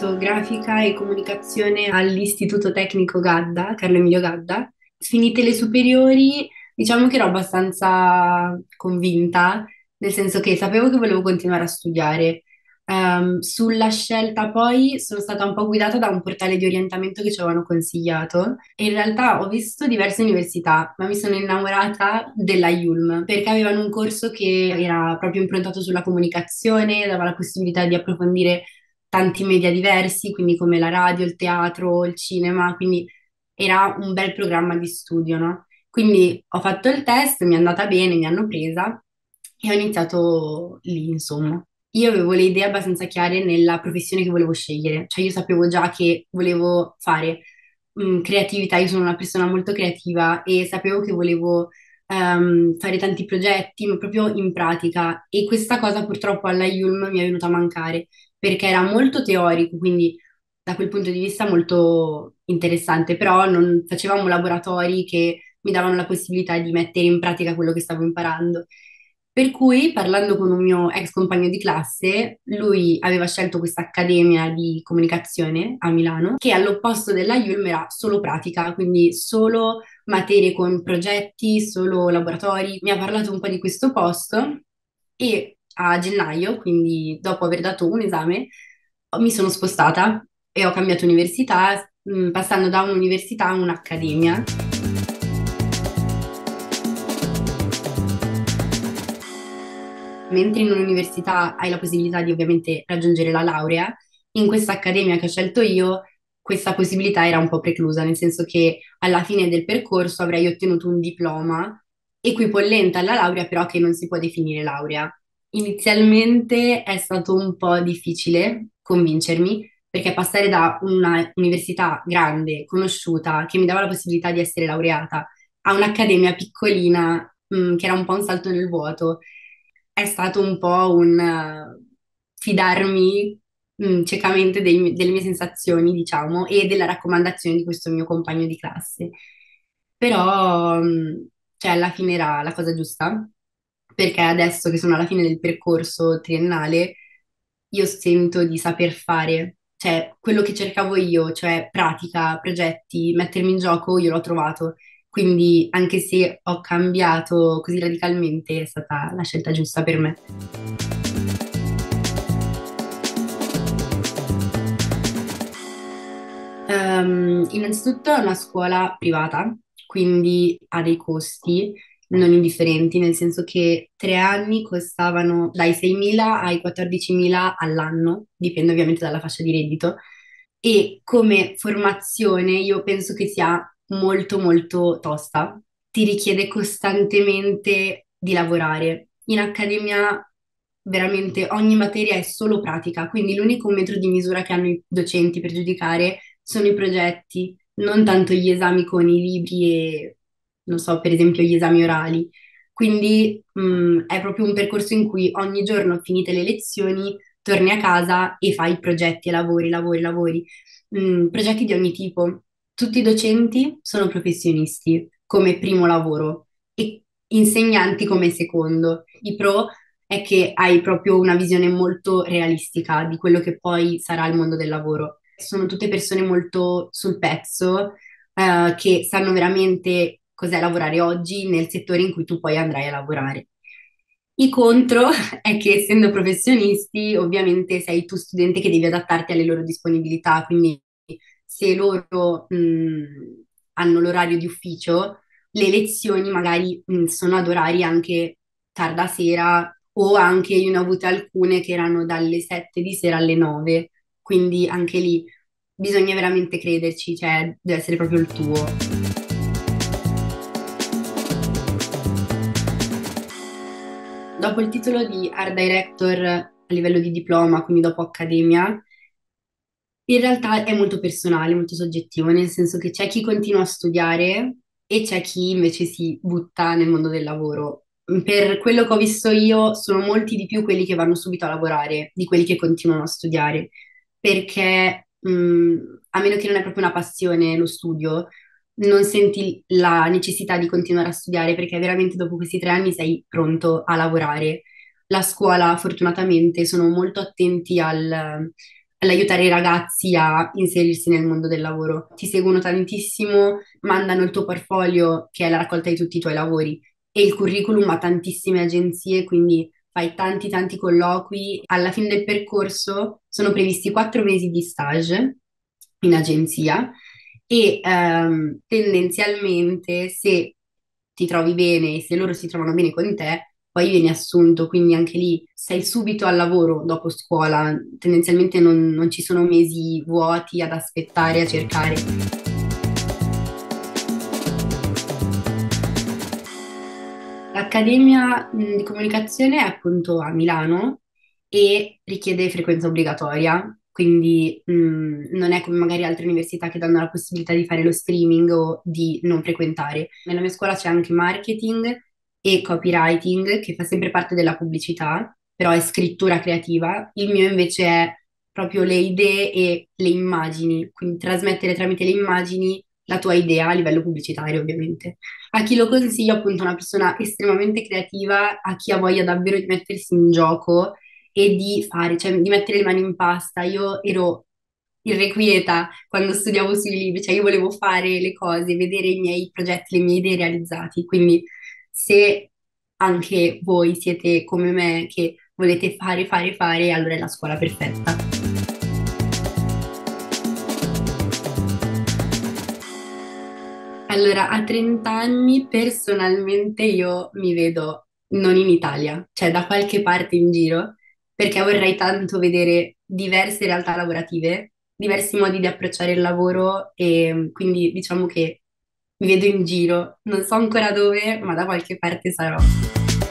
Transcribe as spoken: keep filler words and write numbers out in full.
studiato grafica e comunicazione all'Istituto Tecnico Gadda, Carlo Emilio Gadda. Finite le superiori, diciamo che ero abbastanza convinta, nel senso che sapevo che volevo continuare a studiare. Ehm, sulla scelta poi sono stata un po' guidata da un portale di orientamento che ci avevano consigliato e in realtà ho visto diverse università, ma mi sono innamorata della I U L M perché avevano un corso che era proprio improntato sulla comunicazione, dava la possibilità di approfondire tanti media diversi, quindi come la radio, il teatro, il cinema, quindi era un bel programma di studio, no? Quindi ho fatto il test, mi è andata bene, mi hanno presa e ho iniziato lì, insomma. Io avevo le idee abbastanza chiare nella professione che volevo scegliere, cioè io sapevo già che volevo fare mh, creatività, io sono una persona molto creativa e sapevo che volevo ehm, fare tanti progetti, ma proprio in pratica e questa cosa purtroppo alla I U L M mi è venuta a mancare perché era molto teorico, quindi da quel punto di vista molto interessante, però non facevamo laboratori che mi davano la possibilità di mettere in pratica quello che stavo imparando. Per cui, parlando con un mio ex compagno di classe, lui aveva scelto questa accademia di comunicazione a Milano, che all'opposto della I U L M era solo pratica, quindi solo materie con progetti, solo laboratori. Mi ha parlato un po' di questo posto e a gennaio, quindi dopo aver dato un esame, mi sono spostata e ho cambiato università, mh, passando da un'università a un'accademia. Mentre in un'università hai la possibilità di ovviamente raggiungere la laurea, in questa accademia che ho scelto io, questa possibilità era un po' preclusa, nel senso che alla fine del percorso avrei ottenuto un diploma equipollente alla laurea, però che non si può definire laurea. Inizialmente è stato un po' difficile convincermi, perché passare da una università grande, conosciuta, che mi dava la possibilità di essere laureata, a un'accademia piccolina, mh, che era un po' un salto nel vuoto, è stato un po' un eh, fidarmi mh, ciecamente dei- delle mie sensazioni, diciamo, e della raccomandazione di questo mio compagno di classe. Però, mh, cioè, alla fine era la cosa giusta, perché adesso che sono alla fine del percorso triennale, io sento di saper fare, cioè, quello che cercavo io, cioè pratica, progetti, mettermi in gioco, io l'ho trovato. Quindi, anche se ho cambiato così radicalmente, è stata la scelta giusta per me. Ehm, innanzitutto è una scuola privata, quindi ha dei costi non indifferenti, nel senso che tre anni costavano dai seimila ai quattordicimila all'anno, dipende ovviamente dalla fascia di reddito, e come formazione io penso che sia molto molto tosta, ti richiede costantemente di lavorare. In accademia veramente ogni materia è solo pratica, quindi l'unico metro di misura che hanno i docenti per giudicare sono i progetti, non tanto gli esami con i libri e, non so, per esempio gli esami orali. Quindi mh, è proprio un percorso in cui ogni giorno, finite le lezioni, torni a casa e fai progetti e lavori, lavori, lavori. Mh, progetti di ogni tipo. Tutti i docenti sono professionisti come primo lavoro e insegnanti come secondo. I pro è che hai proprio una visione molto realistica di quello che poi sarà il mondo del lavoro. Sono tutte persone molto sul pezzo, eh, che sanno veramente cos'è lavorare oggi nel settore in cui tu poi andrai a lavorare. I contro è che essendo professionisti, ovviamente sei tu studente che devi adattarti alle loro disponibilità, quindi se loro mh, hanno l'orario di ufficio, le lezioni magari mh, sono ad orari anche tarda sera o anche io ne ho avute alcune che erano dalle sette di sera alle nove, quindi anche lì bisogna veramente crederci, cioè deve essere proprio il tuo. Dopo il titolo di Art Director a livello di diploma, quindi dopo accademia, in realtà è molto personale, molto soggettivo, nel senso che c'è chi continua a studiare e c'è chi invece si butta nel mondo del lavoro. Per quello che ho visto io, sono molti di più quelli che vanno subito a lavorare di quelli che continuano a studiare, perché mh, a meno che non è proprio una passione lo studio, non senti la necessità di continuare a studiare perché veramente dopo questi tre anni sei pronto a lavorare. La scuola, fortunatamente, sono molto attenti al all'aiutare i ragazzi a inserirsi nel mondo del lavoro. Ti seguono tantissimo, mandano il tuo portfolio, che è la raccolta di tutti i tuoi lavori, e il curriculum a tantissime agenzie, quindi fai tanti tanti colloqui. Alla fine del percorso sono previsti quattro mesi di stage in agenzia e ehm, tendenzialmente se ti trovi bene e se loro si trovano bene con te, poi vieni assunto, quindi anche lì sei subito al lavoro dopo scuola, tendenzialmente non, non ci sono mesi vuoti ad aspettare, a cercare. L'Accademia mh, di Comunicazione è appunto a Milano e richiede frequenza obbligatoria, quindi mh, non è come magari altre università che danno la possibilità di fare lo streaming o di non frequentare. Nella mia scuola c'è anche marketing e copywriting, che fa sempre parte della pubblicità, però è scrittura creativa. Il mio invece è proprio le idee e le immagini, quindi trasmettere tramite le immagini la tua idea a livello pubblicitario, ovviamente. A chi lo consiglio, appunto, una persona estremamente creativa, a chi ha voglia davvero di mettersi in gioco e di fare, cioè di mettere le mani in pasta. Io ero irrequieta quando studiavo sui libri, cioè io volevo fare le cose, vedere i miei progetti, le mie idee realizzati. Quindi se anche voi siete come me che volete fare, fare, fare, allora è la scuola perfetta. Allora, a trenta anni personalmente io mi vedo non in Italia, cioè da qualche parte in giro, perché vorrei tanto vedere diverse realtà lavorative, diversi modi di approcciare il lavoro e quindi diciamo che mi vedo in giro, non so ancora dove, ma da qualche parte sarò.